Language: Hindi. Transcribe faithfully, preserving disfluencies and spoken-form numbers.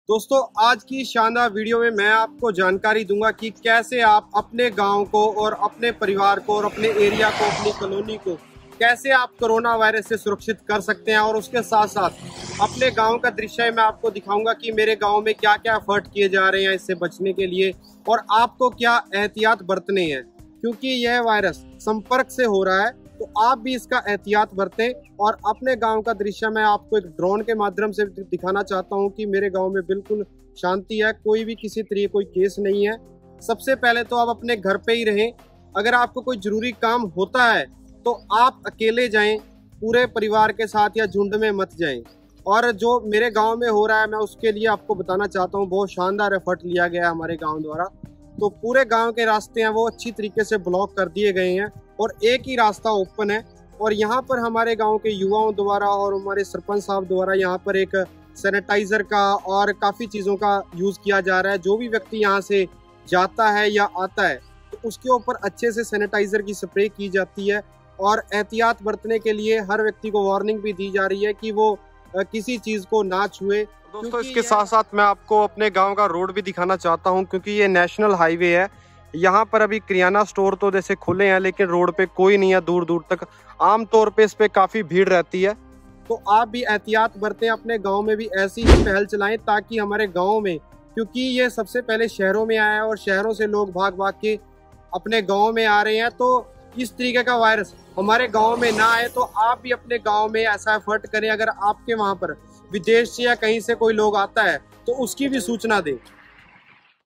दोस्तों आज की शानदार वीडियो में मैं आपको जानकारी दूंगा कि कैसे आप अपने गांव को और अपने परिवार को और अपने एरिया को, अपनी कॉलोनी को कैसे आप कोरोना वायरस से सुरक्षित कर सकते हैं। और उसके साथ साथ अपने गांव का दृश्य मैं आपको दिखाऊंगा कि मेरे गांव में क्या क्या एफर्ट किए जा रहे हैं इससे बचने के लिए और आपको क्या एहतियात बरतने हैं, क्योंकि यह वायरस संपर्क से हो रहा है। तो आप भी इसका एहतियात बरतें। और अपने गांव का दृश्य मैं आपको एक ड्रोन के माध्यम से दिखाना चाहता हूं कि मेरे गांव में बिल्कुल शांति है, कोई भी किसी तरीके कोई केस नहीं है। सबसे पहले तो आप अपने घर पे ही रहें। अगर आपको कोई जरूरी काम होता है तो आप अकेले जाएं, पूरे परिवार के साथ या झुंड में मत जाएं। और जो मेरे गाँव में हो रहा है मैं उसके लिए आपको बताना चाहता हूँ, बहुत शानदार एफर्ट लिया गया है हमारे गाँव द्वारा। तो पूरे गाँव के रास्ते हैं वो अच्छी तरीके से ब्लॉक कर दिए गए हैं और एक ही रास्ता ओपन है। और यहाँ पर हमारे गांव के युवाओं द्वारा और हमारे सरपंच साहब द्वारा यहाँ पर एक सैनिटाइजर का और काफ़ी चीज़ों का यूज़ किया जा रहा है। जो भी व्यक्ति यहाँ से जाता है या आता है तो उसके ऊपर अच्छे से सैनिटाइजर की स्प्रे की जाती है। और एहतियात बरतने के लिए हर व्यक्ति को वार्निंग भी दी जा रही है कि वो किसी चीज़ को ना छुए। दोस्तों इसके साथ साथ मैं आपको अपने गाँव का रोड भी दिखाना चाहता हूँ, क्योंकि ये नेशनल हाईवे है। यहाँ पर अभी किराना स्टोर तो जैसे खुले हैं लेकिन रोड पे कोई नहीं है दूर दूर तक। आम तौर पे इस पे काफ़ी भीड़ रहती है। तो आप भी एहतियात बरतें, अपने गांव में भी ऐसी ही पहल चलाएं ताकि हमारे गांव में, क्योंकि ये सबसे पहले शहरों में आया है और शहरों से लोग भाग भाग के अपने गाँव में आ रहे हैं। तो इस तरीके का वायरस हमारे गाँव में ना आए तो आप भी अपने गाँव में ऐसा एफर्ट करें। अगर आपके वहाँ पर विदेश से या कहीं से कोई लोग आता है तो उसकी भी सूचना दें।